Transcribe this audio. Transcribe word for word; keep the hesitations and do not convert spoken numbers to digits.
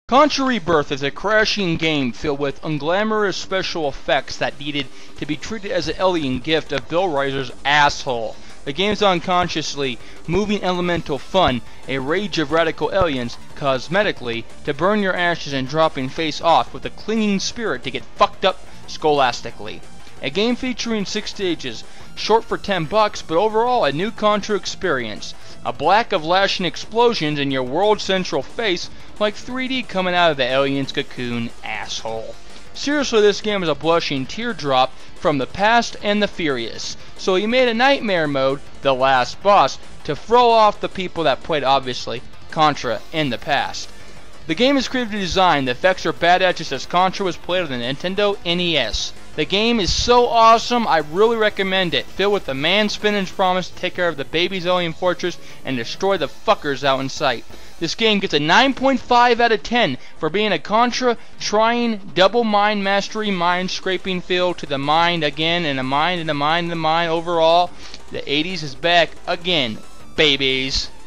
Contra Rebirth is a crashing game filled with unglamorous special effects that needed to be treated as an alien gift of Bill Riser's asshole. The game's unconsciously moving elemental fun, a rage of radical aliens, cosmetically, to burn your ashes and dropping face off with a clinging spirit to get fucked up scholastically. A game featuring six stages, short for ten bucks, but overall a new Contra experience. A black of lashing explosions in your world central face, like three D coming out of the alien's cocoon, asshole. Seriously, this game is a blushing teardrop from the past and the furious. So he made a nightmare mode, the last boss, to throw off the people that played, obviously, Contra in the past. The game is creatively designed, the effects are badass just as Contra was played on the Nintendo N E S. The game is so awesome, I really recommend it. Filled with the man spinach promise to take care of the baby's alien fortress and destroy the fuckers out in sight. This game gets a nine point five out of ten for being a Contra trying double mind mastery mind scraping feel to the mind again and a mind and a mind and a mind overall. The eighties is back again, babies.